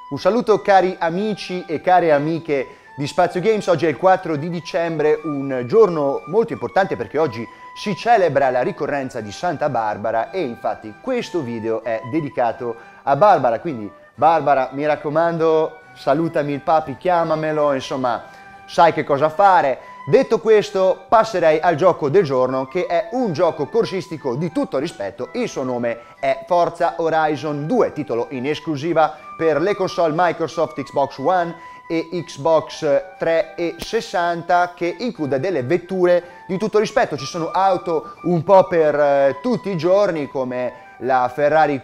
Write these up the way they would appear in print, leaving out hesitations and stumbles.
Un saluto cari amici e care amiche di Spazio Games. Oggi è il 4 di dicembre, un giorno molto importante perché oggi si celebra la ricorrenza di Santa Barbara e infatti questo video è dedicato a Barbara. Quindi Barbara, mi raccomando, salutami il papi, chiamamelo, insomma sai che cosa fare. Detto questo, passerei al gioco del giorno, che è un gioco corsistico di tutto rispetto. Il suo nome è Forza Horizon 2, titolo in esclusiva per le console Microsoft Xbox One e Xbox 360, che include delle vetture di tutto rispetto. Ci sono auto un po' per tutti i giorni come la Ferrari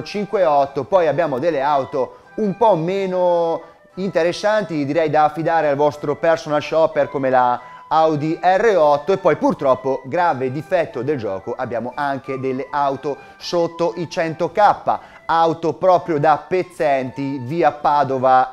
458, poi abbiamo delle auto un po' meno interessanti, direi da affidare al vostro personal shopper, come la Audi R8, e poi purtroppo, grave difetto del gioco, abbiamo anche delle auto sotto i 100k, auto proprio da pezzenti, via Padova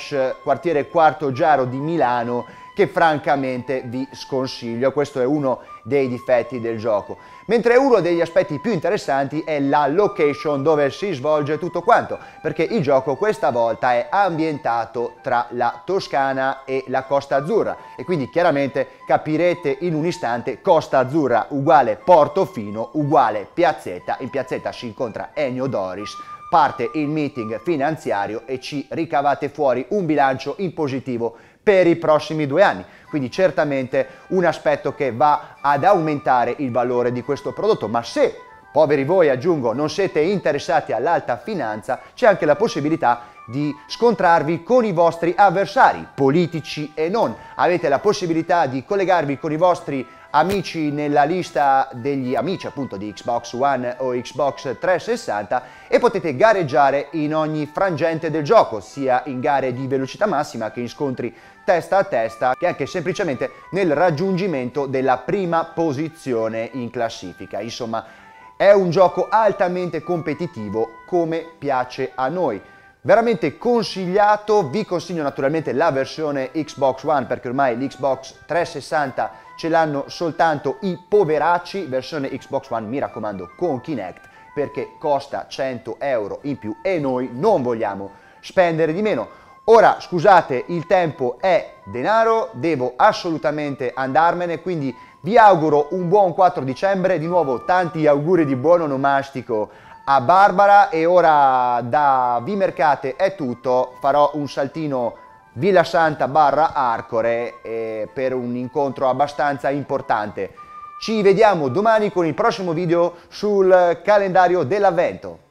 / quartiere Quarto Giaro di Milano, che francamente vi sconsiglio. Questo è uno dei difetti del gioco. Mentre uno degli aspetti più interessanti è la location dove si svolge tutto quanto, perché il gioco questa volta è ambientato tra la Toscana e la Costa Azzurra, e quindi chiaramente capirete in un istante: Costa Azzurra uguale Portofino uguale Piazzetta. In Piazzetta si incontra Ennio Doris, parte il meeting finanziario e ci ricavate fuori un bilancio in positivo per i prossimi 2 anni. Quindi certamente un aspetto che va ad aumentare il valore di questo prodotto. Ma se, poveri voi aggiungo, non siete interessati all'alta finanza, c'è anche la possibilità di scontrarvi con i vostri avversari, politici e non. Avete la possibilità di collegarvi con i vostri amici nella lista degli amici appunto di Xbox One o Xbox 360 e potete gareggiare in ogni frangente del gioco, sia in gare di velocità massima che in scontri testa a testa, che anche semplicemente nel raggiungimento della prima posizione in classifica. Insomma, è un gioco altamente competitivo, come piace a noi. Veramente consigliato. Vi consiglio naturalmente la versione Xbox One, perché ormai l'Xbox 360 ce l'hanno soltanto i poveracci. Versione Xbox One, mi raccomando, con Kinect, perché costa 100 euro in più e noi non vogliamo spendere di meno. Ora, scusate, il tempo è denaro, devo assolutamente andarmene, quindi vi auguro un buon 4 dicembre. Di nuovo tanti auguri di buon onomastico a Barbara, e ora da Vimercate è tutto. Farò un saltino Villa Santa / Arcore per un incontro abbastanza importante. Ci vediamo domani con il prossimo video sul calendario dell'avvento.